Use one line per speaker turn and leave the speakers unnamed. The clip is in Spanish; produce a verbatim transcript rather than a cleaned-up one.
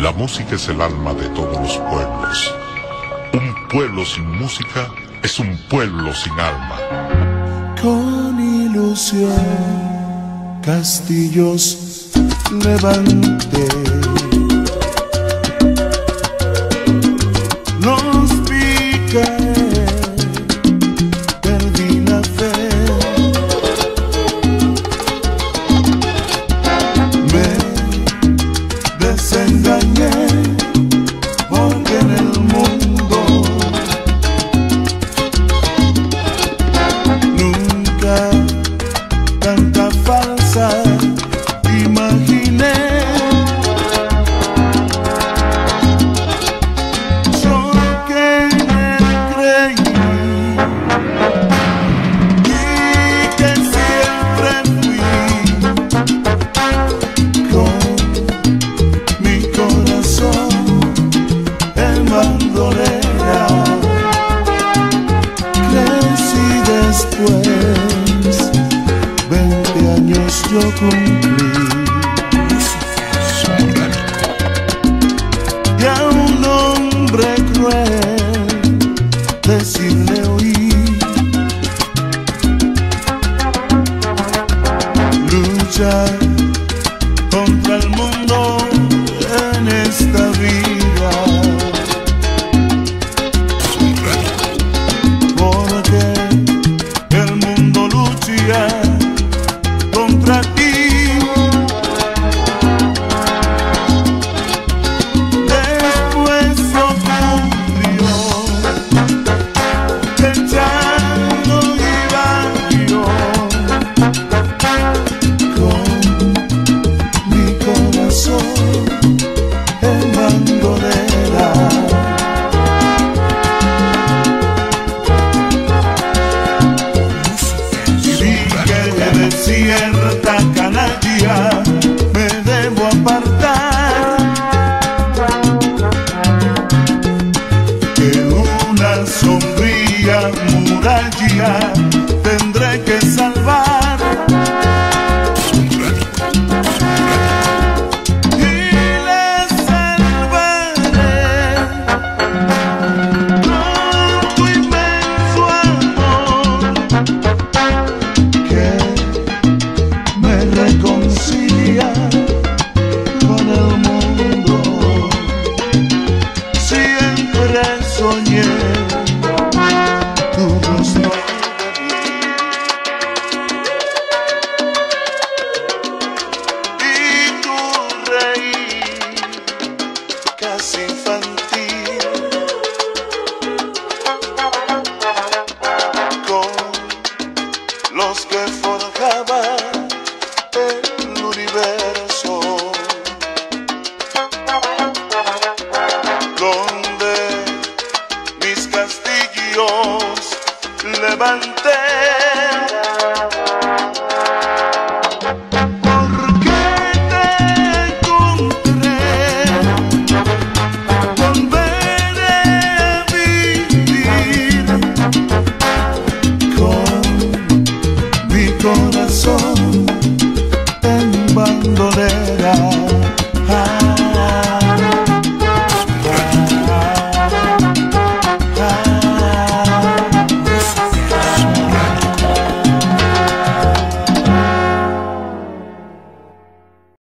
La música es el alma de todos los pueblos. Un pueblo sin música es un pueblo sin alma.
Con ilusión, castillos levanté. Los vi caer, perdí la fe. Me desengañé porque en el mundo nunca tanta falsa imaginé. Yo que me creí y que siempre fui con mi corazón en bandolera. Crecí después, veinte años yo cumplí, y a un hombre cruel decirle oí: lucha contra el mundo en esta vida, porque el mundo lucha contra ti. Después ocurrió que ya no iba yo con mi corazón en bandolera. Y vi que de cierta canalla me debo apartar, que una sombría muralla tendré que salvar, y le salvaré con tu inmenso amor que me reconcilia con el mundo. Siempre soñé tu rostro y tu reír casi infantil, con los que forjaban el universo, donde mis castillos levanté. Porque te encontré, volveré a vivir con mi corazón en bandolera.